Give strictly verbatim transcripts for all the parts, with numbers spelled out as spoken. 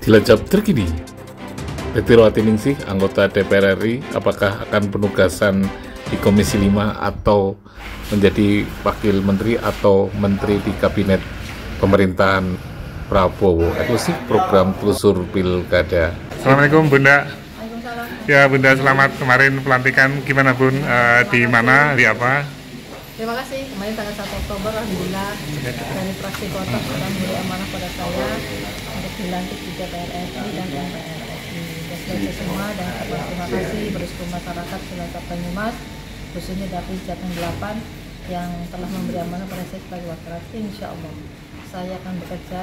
Cilacap terkini. Tetirwati Ningsih, anggota D P R R I, apakah akan penugasan di Komisi lima atau menjadi wakil menteri atau menteri di kabinet pemerintahan Prabowo? Eksklusif program Telusur Pilkada. Assalamualaikum Bunda. Ya Bunda, selamat kemarin pelantikan. Gimana Bun? Uh, di mana? Di apa? Terima kasih. Kemarin tanggal satu Oktober, alhamdulillah dari fraksi kota sudah memberi amanah pada saya untuk dilantik di D P R R I dan M P R R I. Selesai semua dan terima kasih bersyukur masyarakat Cilacap Banyumas, khususnya Dapil Jateng delapan yang telah memberi amanah pada saya sebagai wakil rakyat. Insya Allah saya akan bekerja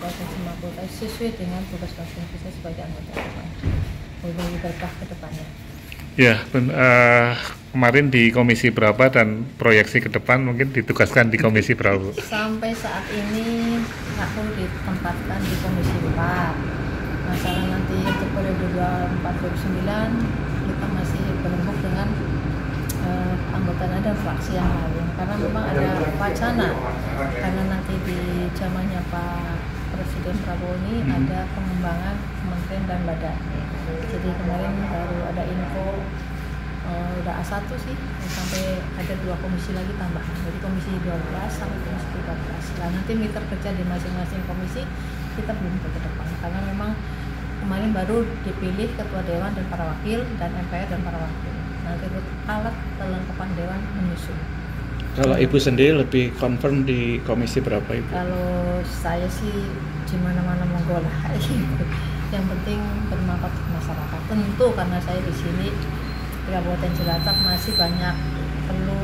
sesuai dengan tugas konstitusi saya sebagai anggota dewan. Mudah-mudahan berkah ke depannya. Ya, ben, uh, kemarin di komisi berapa dan proyeksi ke depan mungkin ditugaskan di komisi berapa? Sampai saat ini aku ditempatkan di komisi empat. Masalah nanti untuk periode dua ribu empat dua ribu sembilan kita masih berembuk dengan uh, anggota dan fraksi yang lain, karena memang ada wacana karena nanti di zamannya Pak Presiden Prabowo ini hmm. ada pengembangan kementerian dan badan. Jadi kemarin baru ada info uh, udah A satu sih, sampai ada dua komisi lagi tambahan. Jadi komisi dua belas sampai komisi tiga belas. Nah, nanti mitra kerja di masing-masing komisi kita belum ke depan, karena memang kemarin baru dipilih ketua dewan dan para wakil dan M P R dan para wakil. Nanti alat kelengkapan dewan menyusul. Kalau Ibu sendiri lebih confirm di komisi berapa Ibu? Kalau saya sih di mana-mana monggo lah. Yang penting bermanfaat untuk masyarakat. Tentu karena saya di sini di Kabupaten Cilacap masih banyak perlu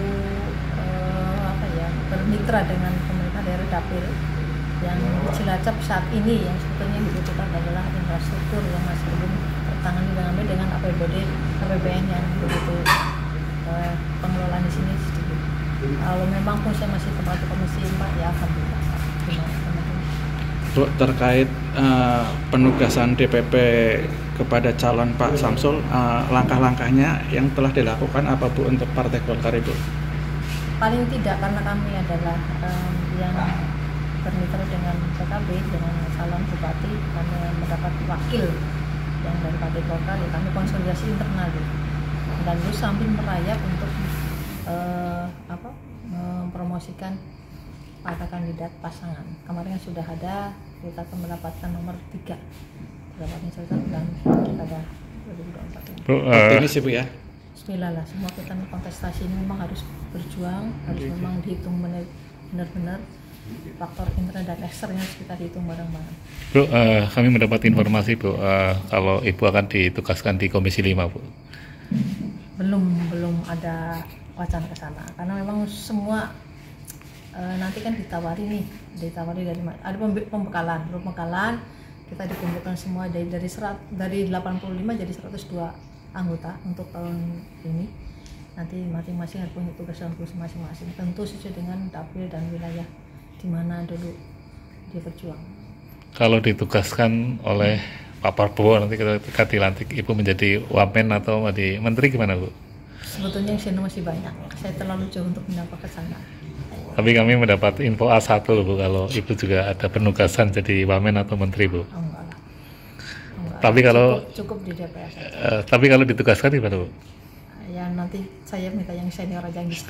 eh, apa ya bermitra dengan pemerintah daerah dapil. Yang Cilacap saat ini yang sebetulnya dibutuhkan adalah infrastruktur yang masih belum tertangani dengan baik dengan A P B D A P B N yang begitu eh, pengelolaan di sini sedikit. Kalau memang pun saya masih tempati komisi empat ya alhamdulillah. Bu, terkait uh, penugasan D P P kepada calon Pak Samsul, uh, langkah-langkahnya yang telah dilakukan apa Bu untuk Partai Golkar Ibu? Paling tidak, karena kami adalah um, yang bermitra dengan P K B, dengan calon bupati, kami mendapat wakil yang dari Partai Golkar, ya kami konsolidasi internal gitu. Dan terus sambil merayap untuk uh, apa mempromosikan para kandidat pasangan. Kemarin sudah ada, kita akan mendapatkan nomor tiga Kabupaten Cilacap dan pada dua ribu dua puluh empat ini. Bu, uh, ini sih Bu ya. Bismillah lah, semua kita kontestasi ini memang harus berjuang, harus memang dihitung benar-benar faktor internal dan eksternal harus kita hitung bareng-bareng. Bu, uh, kami mendapat informasi Bu, uh, kalau Ibu akan ditugaskan di Komisi lima Bu. Belum, belum ada wacana ke sana, karena memang semua Uh, nanti kan ditawari nih, ditawari dari ada pembekalan, pembekalan kita dikumpulkan semua dari dari serat, dari delapan puluh lima jadi seratus dua anggota untuk tahun ini. Nanti masing-masing harus punya tugas dan fungsi masing-masing. Tentu sesuai dengan dapil dan wilayah di mana dulu dia berjuang. Kalau ditugaskan oleh Pak Prabowo nanti ketika dilantik Ibu menjadi wamen atau menjadi menteri gimana Bu? Sebetulnya yang masih banyak. Saya terlalu jauh untuk mendapat ke sana. Tapi kami mendapat info A satu loh Bu, kalau Ibu juga ada penugasan jadi wamen atau menteri Bu. Oh, enggak lah. Enggak. Tapi kalau cukup, cukup di D P R. Uh, tapi kalau ditugaskan gimana Bu? Ya nanti saya minta yang senior aja yang bisa.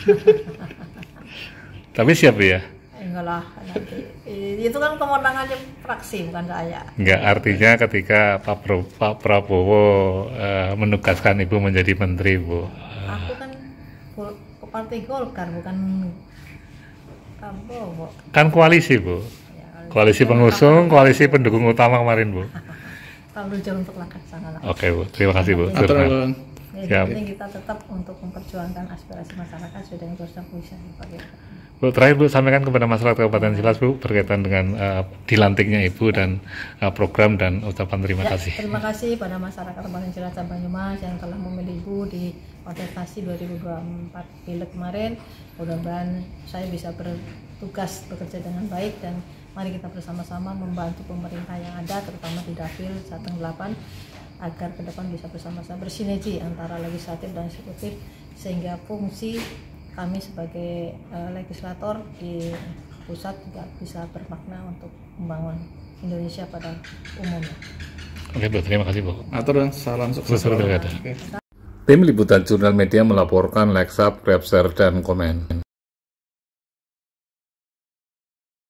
Tapi siap Bu ya? Enggak lah, nanti itu kan kewenangannya fraksi bukan saya. Enggak, artinya ketika Pak, Pro, Pak Prabowo uh, menugaskan Ibu menjadi menteri Bu. Uh, Aku kan ke Partai Golkar bukan Prabowo. Kan koalisi Bu, koalisi pengusung, koalisi pendukung utama kemarin Bu. Terlalu jauh untuk langkah sana lah. Oke Bu, terima kasih Bu. Ya, yang penting kita tetap untuk memperjuangkan aspirasi masyarakat sudah dengan terus dan bisa dipakai. Bu, terakhir Bu, sampaikan kepada masyarakat Kabupaten Cilacap Bu berkaitan dengan uh, dilantiknya Ibu dan uh, program dan ucapan terima ya, kasih. Terima kasih pada masyarakat Kabupaten Cilacap Banyumas yang telah memilih Ibu di kontestasi dua ribu dua puluh empat pileg kemarin. Mudah-mudahan saya bisa bertugas bekerja dengan baik dan mari kita bersama-sama membantu pemerintah yang ada, terutama di Dapil Jateng delapan, agar ke depan bisa bersama-sama bersinergi antara legislatif dan eksekutif sehingga fungsi kami sebagai uh, legislator di pusat juga bisa bermakna untuk membangun Indonesia pada umumnya. Oke Bu, terima kasih Bu. Atur dan salam sukses. Sukses pilkada. Oke. Tim Liputan Jurnal Media melaporkan, like, subscribe, share, dan komen.